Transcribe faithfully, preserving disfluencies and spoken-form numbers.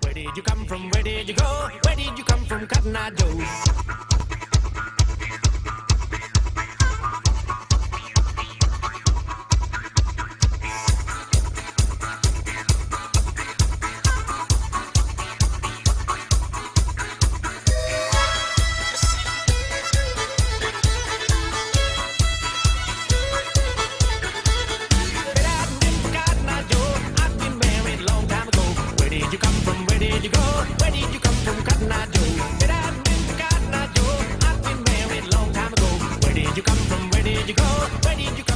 Where did you come from? Where did you go? Where did you come from, Cotton Eye Joe? Where did you come from? Where did you go? Where did you come from, Cotton Eye Joe? Said I've been to Cotton Eye Joe. I've been married a long time ago. Where did you come from? Where did you go? Where did you